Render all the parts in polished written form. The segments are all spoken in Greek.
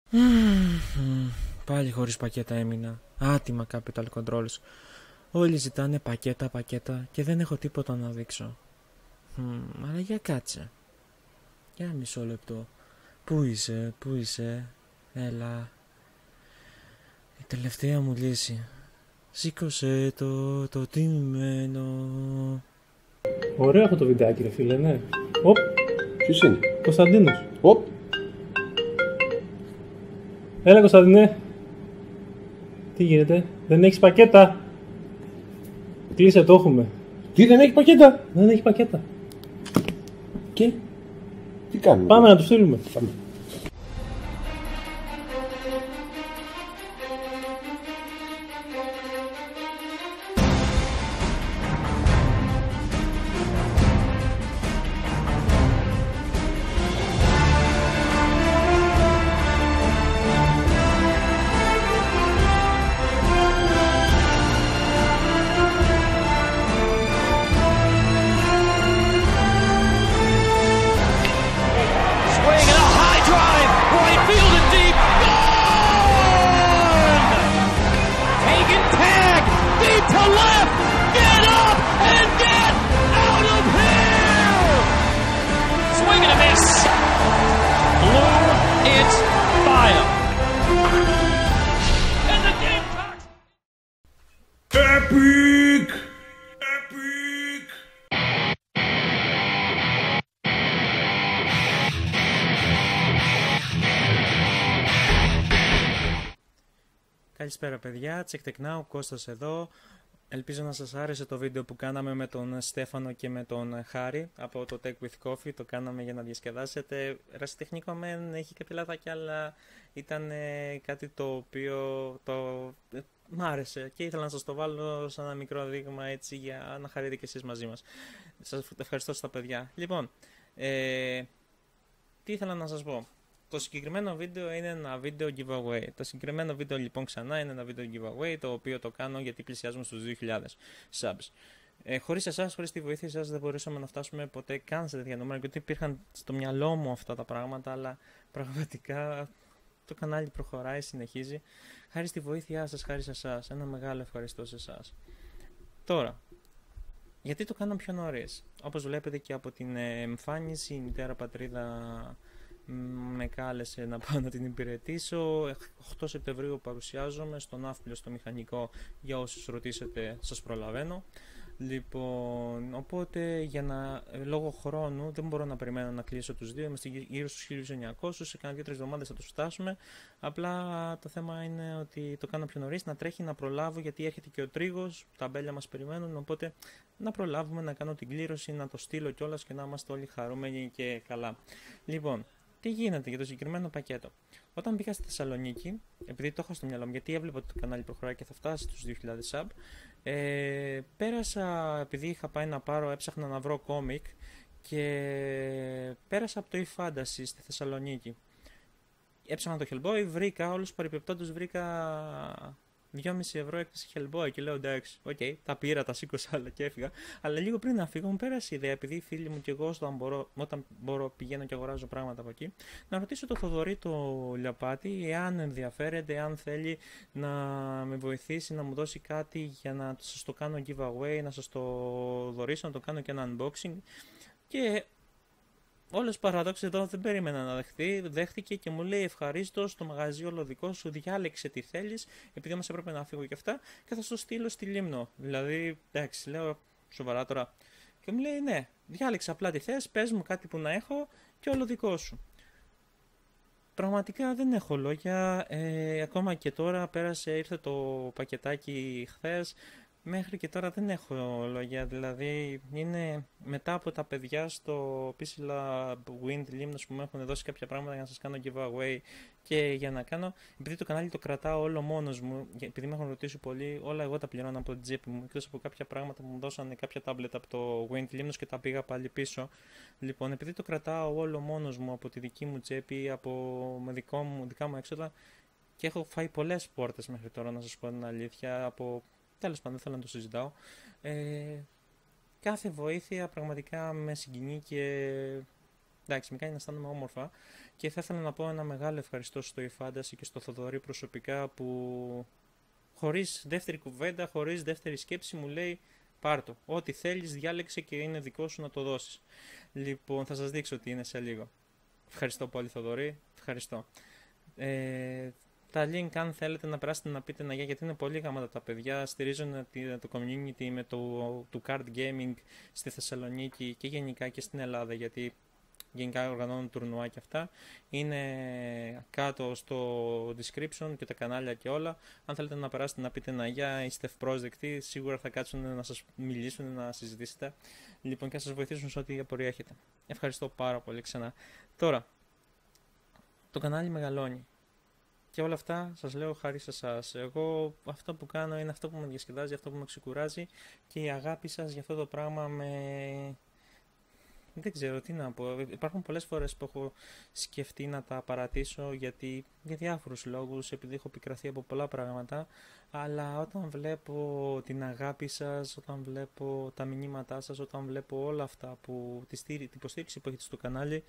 Πάλι χωρίς πακέτα έμεινα. Άτιμα capital controls. Όλοι ζητάνε πακέτα και δεν έχω τίποτα να δείξω. Αλλά για κάτσε. Για μισό λεπτό. Πού είσαι, έλα. Η τελευταία μου λύση. Σήκωσε το τιμημένο. Ωραίο αυτό το βιντεάκι, ρε φίλε, ναι. Οπ, Ποιος είναι? Κωνσταντίνος. Οπ. Έλα, Κωνσταντινέ. Τι γίνεται, δεν έχεις πακέτα? Κλείσε, το έχουμε. Τι, δεν έχει πακέτα? Δεν έχει πακέτα. Και τι κάνουμε? Πάμε να του στείλουμε. Πάμε. Epic! Epic! Καλησπέρα παιδιά, Check Κώστας εδώ. Ελπίζω να σας άρεσε το βίντεο που κάναμε με τον Στέφανο και με τον Χάρη από το Tech with Coffee. Το κάναμε για να διασκεδάσετε. Ρασιτεχνικό μεν, έχει κάποια λάθη, αλλά ήταν κάτι το οποίο μ' άρεσε και ήθελα να σας το βάλω σαν ένα μικρό δείγμα έτσι για να χαρείτε και εσείς μαζί μας. Σας ευχαριστώ στα παιδιά. Λοιπόν, τι ήθελα να σας πω. Το συγκεκριμένο βίντεο είναι ένα βίντεο giveaway. Το συγκεκριμένο βίντεο λοιπόν ξανά είναι ένα βίντεο giveaway, το οποίο το κάνω γιατί πλησιάζουμε στους 2.000 subs. Χωρίς εσάς, χωρίς τη βοήθεια σας δεν μπορούσαμε να φτάσουμε ποτέ καν σε τέτοια νούμερα, γιατί υπήρχαν στο μυαλό μου αυτά τα πράγματα, αλλά πραγματικά το κανάλι προχωράει, συνεχίζει. Χάρη στη βοήθειά σας, χάρη σε εσάς. Ένα μεγάλο ευχαριστώ σε εσάς. Τώρα, γιατί το κάνω πιο νωρίς? Όπως βλέπετε και από την εμφάνιση, η μητέρα πατρίδα με κάλεσε να πάω να την υπηρετήσω. 8 Σεπτεμβρίου παρουσιάζομαι στο Ναύπλιο, στο Μηχανικό. Για όσους ρωτήσετε, σας προλαβαίνω. Λοιπόν, οπότε λόγω χρόνου δεν μπορώ να περιμένω να κλείσω τους δύο. Είμαστε γύρω στους 1900, σε κάνα 2-3 εβδομάδες θα τους φτάσουμε. Απλά το θέμα είναι ότι το κάνω πιο νωρίς, να τρέχει, να προλάβω, γιατί έρχεται και ο τρίγος, τα μπέλια μας περιμένουν. Οπότε να προλάβουμε να κάνω την κλήρωση, να το στείλω κιόλας και να είμαστε όλοι χαρούμενοι και καλά. Λοιπόν, τι γίνεται για το συγκεκριμένο πακέτο? Όταν πήγα στη Θεσσαλονίκη, επειδή το έχω στο μυαλό μου, γιατί έβλεπα ότι το κανάλι προχωράει και θα φτάσει στους 2.000 sub, πέρασα, επειδή είχα πάει να πάρω, έψαχνα να βρω κόμικ και πέρασα από το eFantasy στη Θεσσαλονίκη. Έψαχνα το Hellboy, βρήκα, όλους παρεπιπτόντως βρήκα 2,5 ευρώ έκπτωση Hellboy και λέω εντάξει, τα πήρα, τα σήκωσα αλλά και έφυγα. Αλλά λίγο πριν να φύγω μου πέρασε η ιδέα, επειδή οι φίλοι μου και εγώ όταν μπορώ πηγαίνω και αγοράζω πράγματα από εκεί, να ρωτήσω το Θοδωρή το Λιαπάτη εάν ενδιαφέρεται, εάν θέλει να με βοηθήσει, να μου δώσει κάτι για να σας το κάνω giveaway, να σας το δωρήσω, να το κάνω και ένα unboxing. Και όλος παραδόξου εδώ δεν περίμενα να δεχτεί, δέχτηκε και μου λέει ευχαρίστως, το μαγαζί όλο δικό σου, διάλεξε τι θέλεις, επειδή μας έπρεπε να φύγω και αυτά, και θα στο στείλω στη Λίμνο. Δηλαδή, εντάξει, λέω σοβαρά τώρα. Και μου λέει ναι, διάλεξε απλά τι θες, πες μου κάτι που να έχω και όλο δικό σου. Πραγματικά δεν έχω λόγια, ακόμα και τώρα ήρθε το πακετάκι χθες. Μέχρι και τώρα δεν έχω λόγια, δηλαδή είναι μετά από τα παιδιά στο Pixel Wind Limnos που μου έχουν δώσει κάποια πράγματα για να σας κάνω giveaway και για να κάνω, επειδή το κανάλι το κρατάω όλο μόνος μου, επειδή με έχουν ρωτήσει πολύ, όλα εγώ τα πληρώνω από την τσέπη μου, εκτός από κάποια πράγματα που μου δώσανε κάποια tablet από το Wind Limnos και τα πήγα πάλι πίσω. Λοιπόν, επειδή το κρατάω όλο μόνος μου από τη δική μου τσέπη, με δικά μου έξοδα, και έχω φάει πολλές πόρτες μέχρι τώρα, να σας πω την αλήθεια, τέλος πάντων, δεν θέλω να το συζητάω. Κάθε βοήθεια πραγματικά με συγκινεί και εντάξει, με κάνει να αισθάνομαι όμορφα. Και θα ήθελα να πω ένα μεγάλο ευχαριστώ στο eFantasy και στο Θοδωρή προσωπικά που χωρίς δεύτερη κουβέντα, χωρίς δεύτερη σκέψη μου λέει πάρ' το. Ό,τι θέλεις διάλεξε και είναι δικό σου να το δώσεις. Λοιπόν, θα σας δείξω τι είναι σε λίγο. Ευχαριστώ πολύ Θοδωρή, ευχαριστώ. Τα link αν θέλετε να περάσετε να πείτε γιατί είναι πολύ γαμάτα τα παιδιά, στηρίζουν το community με του card gaming στη Θεσσαλονίκη και γενικά και στην Ελλάδα, γιατί γενικά οργανώνουν τουρνουά και αυτά. Είναι κάτω στο description και τα κανάλια και όλα. Αν θέλετε να περάσετε να πείτε είστε ευπρόσδεκτοι, σίγουρα θα κάτσουν να σας μιλήσουν, να συζητήσετε. Λοιπόν, και να σας βοηθήσουν σε ό,τι απορία έχετε. Ευχαριστώ πάρα πολύ ξανά. Τώρα, το κανάλι μεγαλώνει. Και όλα αυτά σας λέω χάρη σε εσάς. Εγώ αυτό που κάνω είναι αυτό που με διασκεδάζει, αυτό που με ξεκουράζει και η αγάπη σας για αυτό το πράγμα δεν ξέρω τι να πω. Υπάρχουν πολλές φορές που έχω σκεφτεί να τα παρατήσω για διάφορους λόγους, επειδή έχω πικραθεί από πολλά πράγματα, αλλά όταν βλέπω την αγάπη σας, όταν βλέπω τα μηνύματά σας, όταν βλέπω όλα αυτά, την υποστήριξη που έχετε στο κανάλι,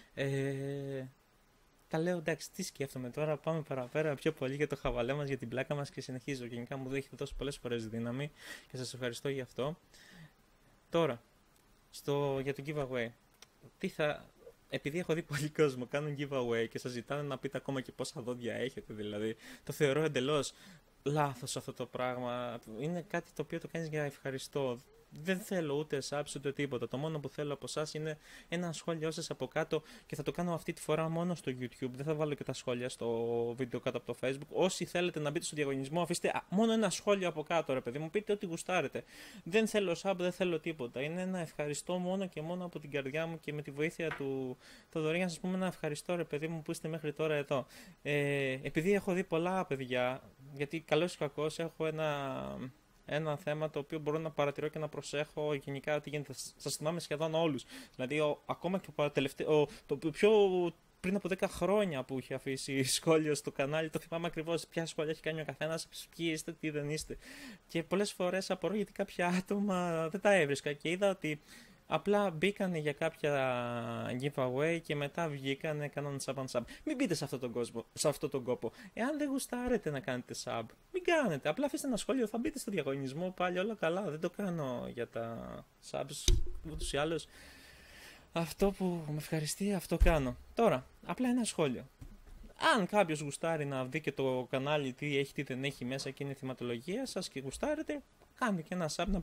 τα λέω εντάξει, τι σκέφτομαι τώρα, πάμε παραπέρα πιο πολύ για το χαβαλέ μας, για την πλάκα μας και συνεχίζω. Γενικά μου έχετε δώσει πολλές φορές δύναμη και σας ευχαριστώ γι' αυτό. Τώρα, για το giveaway. Επειδή έχω δει πολύ κόσμο κάνουν giveaway και σας ζητάνε να πείτε ακόμα και πόσα δόντια έχετε, δηλαδή, το θεωρώ εντελώς λάθος αυτό το πράγμα. Είναι κάτι το οποίο το κάνεις για ευχαριστώ. Δεν θέλω ούτε subs ούτε τίποτα. Το μόνο που θέλω από εσάς είναι ένα σχόλιο σας από κάτω και θα το κάνω αυτή τη φορά μόνο στο YouTube. Δεν θα βάλω και τα σχόλια στο βίντεο κάτω από το Facebook. Όσοι θέλετε να μπείτε στο διαγωνισμό, αφήστε μόνο ένα σχόλιο από κάτω, ρε παιδί μου. Πείτε ό,τι γουστάρετε. Δεν θέλω sub, δεν θέλω τίποτα. Είναι ένα ευχαριστώ μόνο και μόνο από την καρδιά μου και με τη βοήθεια του Θοδωρή να σας πούμε ένα ευχαριστώ, ρε παιδί μου, που είστε μέχρι τώρα εδώ. Επειδή έχω δει πολλά παιδιά, γιατί καλώς ή κακώς έχω ένα θέμα το οποίο μπορώ να παρατηρώ και να προσέχω γενικά τι γίνεται. Σας θυμάμαι σχεδόν όλους. Δηλαδή, ακόμα και το πιο πριν από 10 χρόνια που είχε αφήσει σχόλιο στο κανάλι, το θυμάμαι ακριβώς ποια σχόλια έχει κάνει ο καθένας, ποιοι είστε, τι δεν είστε. Και πολλές φορές απορώ γιατί κάποια άτομα δεν τα έβρισκα και είδα ότι απλά μπήκανε για κάποια giveaway και μετά βγήκανε, κάνανε sub. Μην μπείτε σε αυτόν τον κόπο. Εάν δεν γουστάρετε να κάνετε sub, μην κάνετε. Απλά αφήστε ένα σχόλιο, θα μπείτε στο διαγωνισμό πάλι, όλα καλά. Δεν το κάνω για τα subs, ούτως ή άλλως. Αυτό που με ευχαριστεί, αυτό κάνω. Τώρα, απλά ένα σχόλιο. Αν κάποιος γουστάρει να δει και το κανάλι τι έχει, τι δεν έχει μέσα και είναι η θυματολογία σας και γουστάρετε, κάντε και ένα sub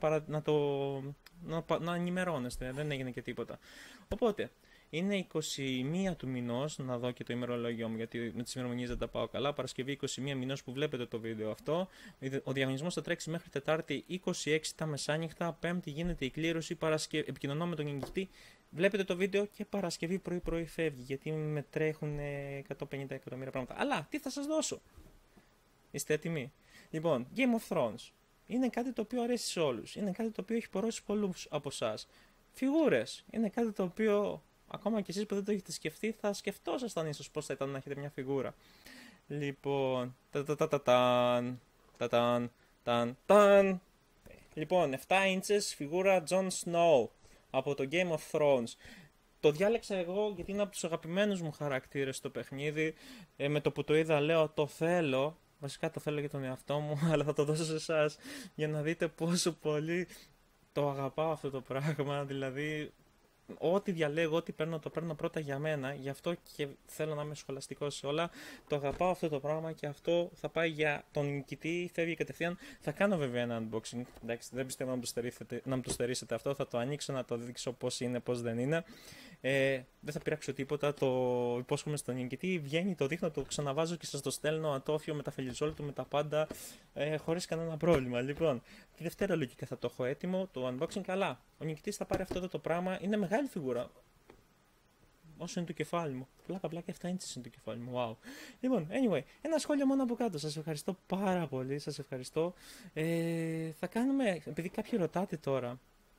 να ενημερώνεστε, δεν έγινε και τίποτα. Οπότε, είναι 21 του μηνός, να δω και το ημερολόγιο μου γιατί με τις ημερομηνίες δεν τα πάω καλά, Παρασκευή 21 μηνός που βλέπετε το βίντεο αυτό, ο διαγωνισμός θα τρέξει μέχρι Τετάρτη 26 τα μεσάνυχτα, Πέμπτη γίνεται η κλήρωση, επικοινωνώ με τον νικητή, βλέπετε το βίντεο και Παρασκευή πρωί φεύγει γιατί με τρέχουν 150 εκατομμύρια πράγματα. Αλλά, τι θα σας δώσω, είστε έτοιμοι? Λοιπόν, Game of Thrones. Είναι κάτι το οποίο αρέσει σε όλους. Είναι κάτι το οποίο έχει πορώσει πολλούς από εσάς. Φιγούρες. Είναι κάτι το οποίο ακόμα και εσείς που δεν το έχετε σκεφτεί θα σκεφτόσασταν ίσως πώς θα ήταν να έχετε μια φιγούρα. Λοιπόν, Λοιπόν, 7 inches φιγούρα Jon Snow από το Game of Thrones. Το διάλεξα εγώ γιατί είναι από τους αγαπημένους μου χαρακτήρες στο παιχνίδι. Με το που το είδα λέω το θέλω. Βασικά το θέλω για τον εαυτό μου, αλλά θα το δώσω σε εσάς για να δείτε πόσο πολύ το αγαπάω αυτό το πράγμα. Δηλαδή, ό,τι διαλέγω, ό,τι παίρνω, το παίρνω πρώτα για μένα. Γι' αυτό και θέλω να είμαι σχολαστικός σε όλα. Το αγαπάω αυτό το πράγμα και αυτό θα πάει για τον νικητή. Φεύγει κατευθείαν. Θα κάνω βέβαια ένα unboxing. Εντάξει, δεν πιστεύω να μου το στερήσετε αυτό. Θα το ανοίξω να το δείξω πώς είναι, πώς δεν είναι. Δεν θα πειράξω τίποτα. Το υπόσχομαι στον νικητή. Βγαίνει, το δείχνω, το ξαναβάζω και σας το στέλνω ατόφιο με τα φελιζόλ του, με τα πάντα. Χωρίς κανένα πρόβλημα. Λοιπόν, τη Δευτέρα λογικά θα το έχω έτοιμο. Το unboxing καλά. Ο νικητής θα πάρει αυτό εδώ το πράγμα. Είναι μεγάλη φιγούρα. Όσο είναι το κεφάλι μου. Πλάκα, 7 inches είναι το κεφάλι μου. Wow. Λοιπόν, anyway, ένα σχόλιο μόνο από κάτω. Σας ευχαριστώ πάρα πολύ. Σας ευχαριστώ. Θα κάνουμε, επειδή κάποιοι ρωτάτε τώρα,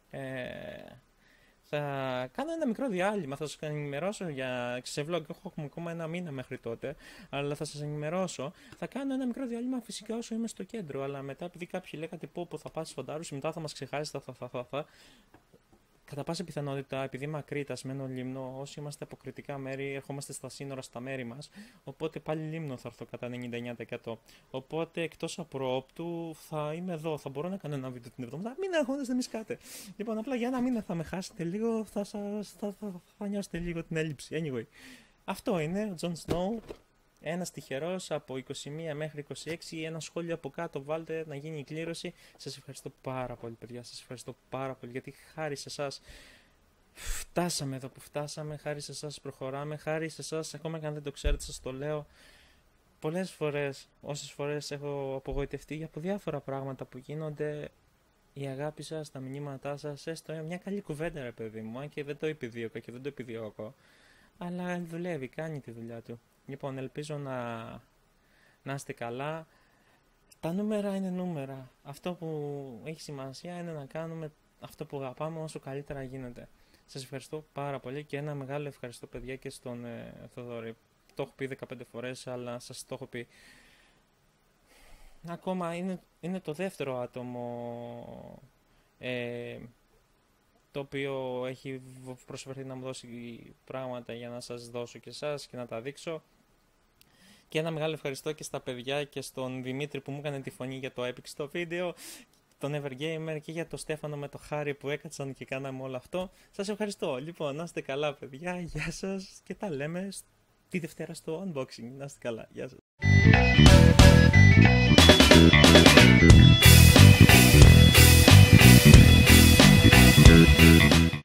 θα κάνω ένα μικρό διάλειμμα. Θα σας ενημερώσω σε vlog. Έχω ακόμα ένα μήνα μέχρι τότε. Αλλά θα σας ενημερώσω. Θα κάνω ένα μικρό διάλειμμα φυσικά όσο είμαι στο κέντρο. Αλλά μετά, επειδή κάποιοι λέγατε πω θα πας φαντάρους, μετά θα μας ξεχάσεις. κατά πάσα πιθανότητα, επειδή είμαι Ακρίτας, μένω Λίμνο, όσοι είμαστε από κριτικά μέρη, ερχόμαστε στα σύνορα στα μέρη μας. Οπότε πάλι Λίμνο θα έρθω κατά 99%. Οπότε εκτός απροόπτου θα είμαι εδώ. Θα μπορώ να κάνω ένα βίντεο την εβδομάδα. Μην αγχώνεστε, δεν μισκάτε. Λοιπόν, απλά για ένα μήνα θα με χάσετε λίγο, θα νιώσετε λίγο την έλλειψη. Anyway, αυτό είναι ο Τζον Σνόου. Ένας τυχερός από 21 μέχρι 26, ένα σχόλιο από κάτω βάλτε να γίνει η κλήρωση. Σας ευχαριστώ πάρα πολύ παιδιά, σας ευχαριστώ πάρα πολύ γιατί χάρη σε εσάς φτάσαμε εδώ που φτάσαμε, χάρη σε εσάς προχωράμε, χάρη σε εσάς ακόμα και αν δεν το ξέρετε σας το λέω. Πολλές φορές, όσες φορές έχω απογοητευτεί από διάφορα πράγματα που γίνονται, η αγάπη σας, τα μηνύματά σας, έστω μια καλή κουβέντα ρε παιδί μου, αν και δεν το επιδίωκα και δεν το επιδιώκω, αλλά δουλεύει, κάνει τη δουλειά του. Λοιπόν, ελπίζω να είστε καλά. Τα νούμερα είναι νούμερα. Αυτό που έχει σημασία είναι να κάνουμε αυτό που αγαπάμε όσο καλύτερα γίνεται. Σας ευχαριστώ πάρα πολύ και ένα μεγάλο ευχαριστώ παιδιά και στον Θοδωρή. Το έχω πει 15 φορές, αλλά σας το έχω πει. Ακόμα είναι το δεύτερο άτομο το οποίο έχει προσφερθεί να μου δώσει πράγματα για να σας δώσω και εσάς και να τα δείξω. Και ένα μεγάλο ευχαριστώ και στα παιδιά και στον Δημήτρη που μου έκανε τη φωνή για το Epic στο βίντεο, τον Evergamer και για τον Στέφανο με το Χάρη που έκατσαν και κάναμε όλο αυτό. Σας ευχαριστώ. Λοιπόν, να είστε καλά παιδιά, γεια σας και τα λέμε τη Δευτέρα στο unboxing. Να είστε καλά, γεια σας.